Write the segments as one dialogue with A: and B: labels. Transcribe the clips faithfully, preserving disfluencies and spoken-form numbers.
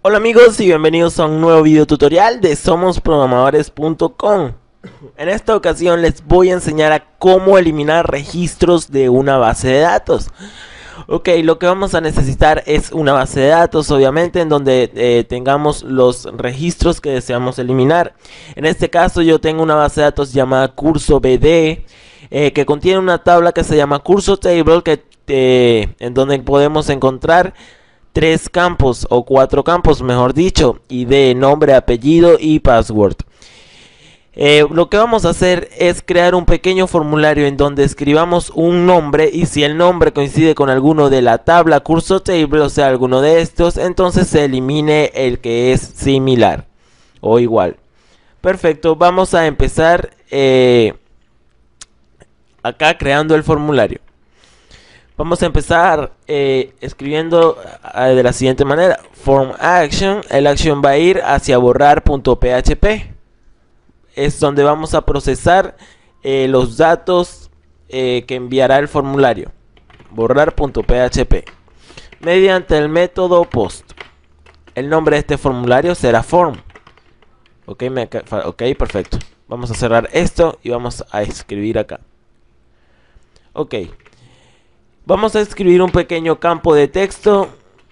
A: Hola amigos y bienvenidos a un nuevo video tutorial de somos programadores punto com. En esta ocasión les voy a enseñar a cómo eliminar registros de una base de datos. Ok, lo que vamos a necesitar es una base de datos, obviamente, en donde eh, tengamos los registros que deseamos eliminar. En este caso yo tengo una base de datos llamada curso B D, eh, que contiene una tabla que se llama curso table, que, eh, en donde podemos encontrar tres campos o cuatro campos, mejor dicho, I D, nombre, apellido y password. Eh, lo que vamos a hacer es crear un pequeño formulario en donde escribamos un nombre, y si el nombre coincide con alguno de la tabla curso table, o sea alguno de estos, entonces se elimine el que es similar o igual. Perfecto, vamos a empezar eh, acá creando el formulario. Vamos a empezar eh, escribiendo eh, de la siguiente manera: form action. El action va a ir hacia borrar.php. Es donde vamos a procesar eh, los datos eh, que enviará el formulario. Borrar.php mediante el método post. El nombre de este formulario será form. Ok, me, ok, perfecto. Vamos a cerrar esto y vamos a escribir acá. Ok. Vamos a escribir un pequeño campo de texto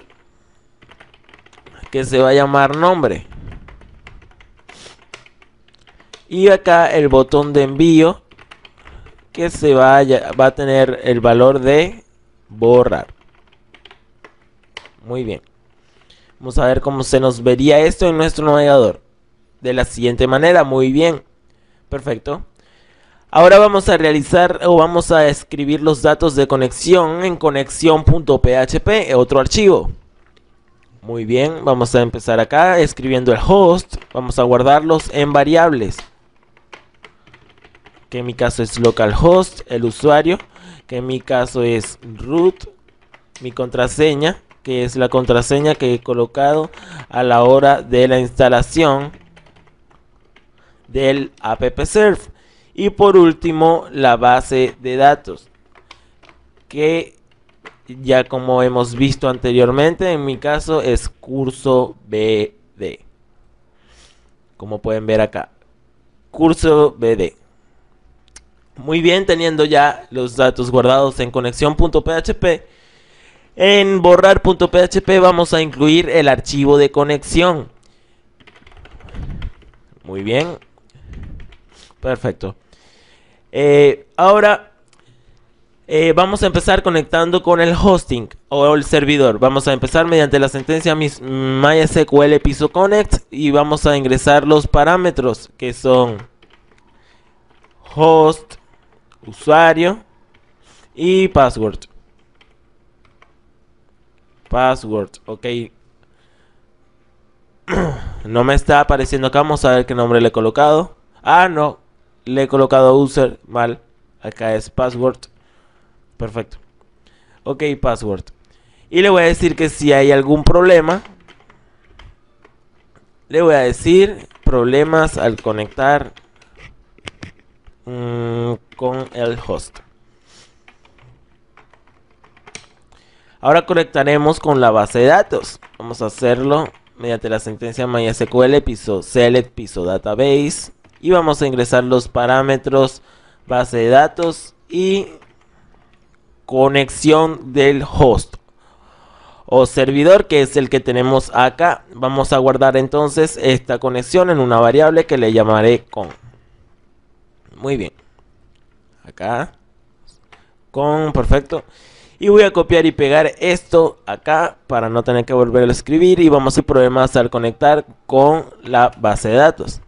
A: que se va a llamar nombre. Y acá el botón de envío, que se va a, va a tener el valor de borrar. Muy bien. Vamos a ver cómo se nos vería esto en nuestro navegador. De la siguiente manera, muy bien. Perfecto. Ahora vamos a realizar o vamos a escribir los datos de conexión en conexión.php, otro archivo. Muy bien, vamos a empezar acá escribiendo el host. Vamos a guardarlos en variables, que en mi caso es localhost, el usuario, que en mi caso es root, mi contraseña, que es la contraseña que he colocado a la hora de la instalación del appserve. Y por último, la base de datos, que ya como hemos visto anteriormente, en mi caso es curso B D. Como pueden ver acá, curso B D. Muy bien, teniendo ya los datos guardados en conexión.php, en borrar.php vamos a incluir el archivo de conexión. Muy bien. Perfecto. Eh, ahora eh, vamos a empezar conectando con el hosting o el servidor. Vamos a empezar mediante la sentencia MySQL piso connect y vamos a ingresar los parámetros que son host, usuario y password. Password, ok. No me está apareciendo acá. Vamos a ver qué nombre le he colocado. Ah, no. Le he colocado user mal. Acá es password. Perfecto. Ok, password. Y le voy a decir que si hay algún problema, le voy a decir problemas al conectar mmm, con el host. Ahora conectaremos con la base de datos. Vamos a hacerlo mediante la sentencia MySQL piso select piso database. Y vamos a ingresar los parámetros base de datos y conexión del host o servidor, que es el que tenemos acá. Vamos a guardar entonces esta conexión en una variable que le llamaré con. Muy bien. Acá. Con, perfecto. Y voy a copiar y pegar esto acá para no tener que volver a escribir. Y vamos a problemas al conectar con la base de datos.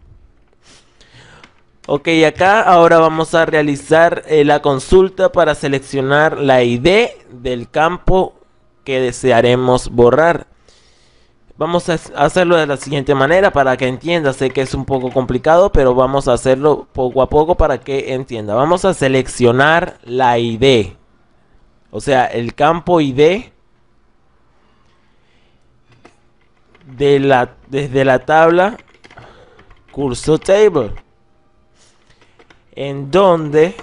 A: Ok, acá ahora vamos a realizar eh, la consulta para seleccionar la I D del campo que desearemos borrar. Vamos a hacerlo de la siguiente manera para que entienda. Sé que es un poco complicado, pero vamos a hacerlo poco a poco para que entienda. Vamos a seleccionar la I D, o sea, el campo I D de la, desde la tabla curso table, en donde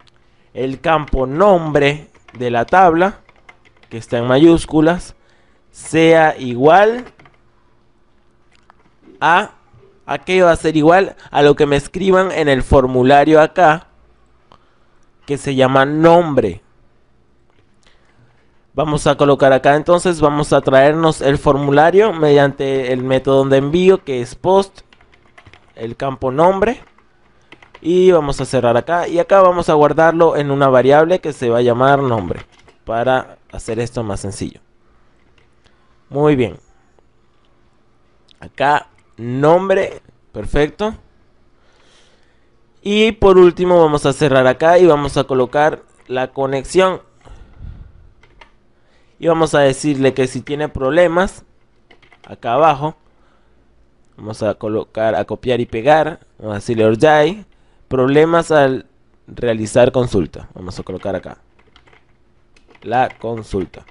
A: el campo nombre de la tabla, que está en mayúsculas, sea igual a... ¿A qué va a ser igual? A lo que me escriban en el formulario acá, que se llama nombre. Vamos a colocar acá entonces, vamos a traernos el formulario mediante el método de envío, que es post, el campo nombre. Y vamos a cerrar acá, y acá vamos a guardarlo en una variable que se va a llamar nombre, para hacer esto más sencillo. Muy bien. Acá nombre, perfecto. Y por último vamos a cerrar acá y vamos a colocar la conexión. Y vamos a decirle que si tiene problemas, acá abajo, vamos a colocar, a copiar y pegar, vamos a decirle Orjai, problemas al realizar consulta. Vamos a colocar acá la consulta.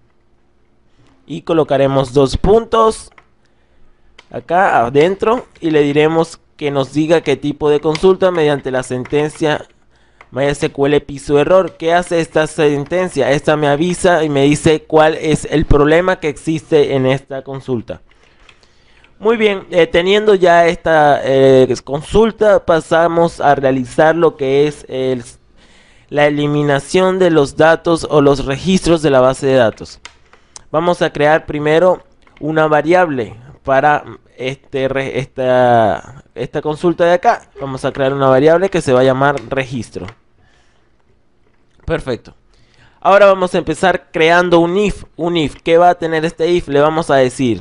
A: Y colocaremos dos puntos acá adentro y le diremos que nos diga qué tipo de consulta mediante la sentencia MySQL piso error. ¿Qué hace esta sentencia? Esta me avisa y me dice cuál es el problema que existe en esta consulta. Muy bien, eh, teniendo ya esta eh, consulta, pasamos a realizar lo que es el, la eliminación de los datos o los registros de la base de datos. Vamos a crear primero una variable para este, esta, esta consulta de acá. Vamos a crear una variable que se va a llamar registro. Perfecto. Ahora vamos a empezar creando un if. Un if. ¿Qué va a tener este if? Le vamos a decir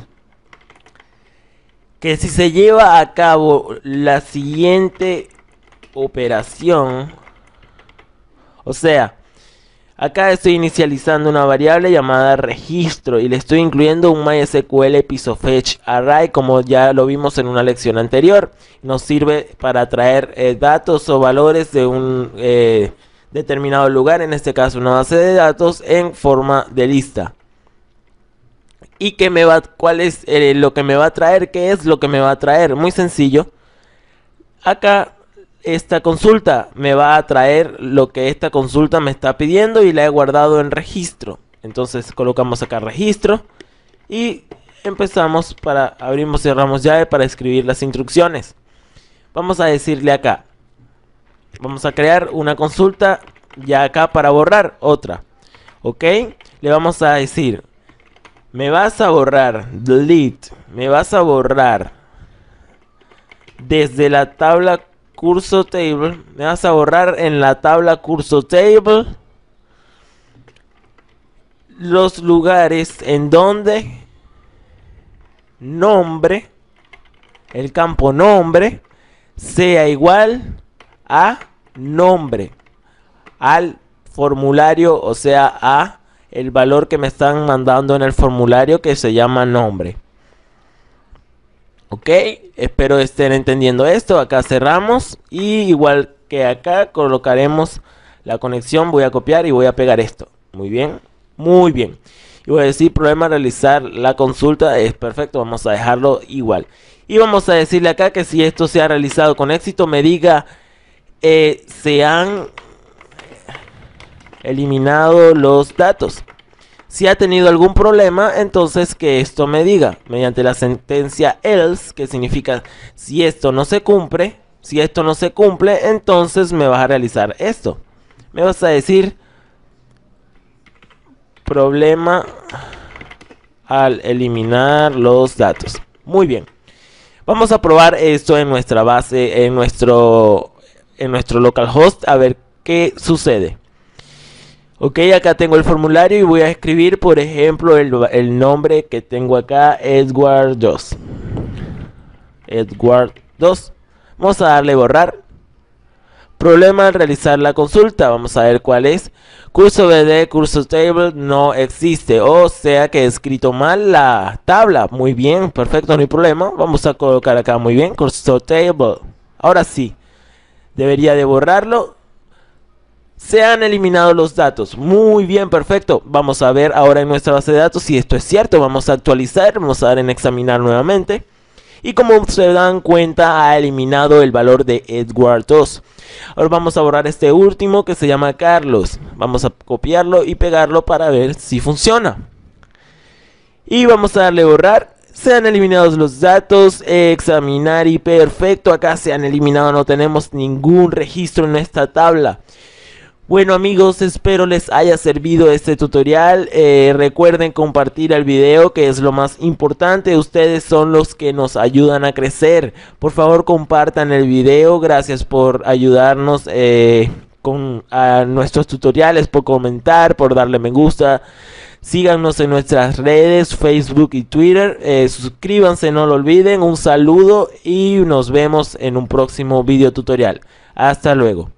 A: que si se lleva a cabo la siguiente operación, o sea, acá estoy inicializando una variable llamada registro y le estoy incluyendo un MySQL piso fetch array, como ya lo vimos en una lección anterior. Nos sirve para traer eh, datos o valores de un eh, determinado lugar, en este caso una base de datos, en forma de lista. ¿Y qué me va, cuál es eh, lo que me va a traer? ¿Qué es lo que me va a traer? Muy sencillo. Acá esta consulta me va a traer lo que esta consulta me está pidiendo y la he guardado en registro. Entonces colocamos acá registro y empezamos para abrimos y cerramos llave para escribir las instrucciones. Vamos a decirle acá, vamos a crear una consulta ya acá para borrar otra. Ok, le vamos a decir, me vas a borrar, delete, me vas a borrar desde la tabla curso table, me vas a borrar en la tabla curso table los lugares en donde nombre, el campo nombre, sea igual a nombre, al formulario, o sea, a el valor que me están mandando en el formulario que se llama nombre. Ok, espero estén entendiendo esto. Acá cerramos y igual que acá colocaremos la conexión. Voy a copiar y voy a pegar esto. Muy bien, muy bien. Y voy a decir problema realizar la consulta. Es perfecto, vamos a dejarlo igual. Y vamos a decirle acá que si esto se ha realizado con éxito, me diga eh, se han eliminado los datos. Si ha tenido algún problema, entonces que esto me diga mediante la sentencia else, que significa si esto no se cumple, si esto no se cumple, entonces me vas a realizar esto. Me vas a decir problema al eliminar los datos. Muy bien. Vamos a probar esto en nuestra base, en nuestro, en nuestro localhost, a ver qué sucede. Ok, acá tengo el formulario y voy a escribir, por ejemplo, el, el nombre que tengo acá, Edward dos. Edward dos. Vamos a darle borrar. Problema al realizar la consulta. Vamos a ver cuál es. Curso B D, curso table no existe. O sea que he escrito mal la tabla. Muy bien, perfecto, no hay problema. Vamos a colocar acá muy bien, curso table. Ahora sí, debería de borrarlo. Se han eliminado los datos. Muy bien, perfecto. Vamos a ver ahora en nuestra base de datos si esto es cierto. Vamos a actualizar, vamos a dar en examinar nuevamente. Y como se dan cuenta, ha eliminado el valor de Edward dos. Ahora vamos a borrar este último que se llama Carlos. Vamos a copiarlo y pegarlo para ver si funciona. Y vamos a darle a borrar. Se han eliminado los datos, examinar y perfecto. Acá se han eliminado, no tenemos ningún registro en esta tabla. Bueno amigos, espero les haya servido este tutorial. Eh, recuerden compartir el video, que es lo más importante. Ustedes son los que nos ayudan a crecer. Por favor compartan el video. Gracias por ayudarnos eh, con a nuestros tutoriales, por comentar, por darle me gusta. Síganos en nuestras redes, Facebook y Twitter. Eh, suscríbanse, no lo olviden. Un saludo y nos vemos en un próximo video tutorial. Hasta luego.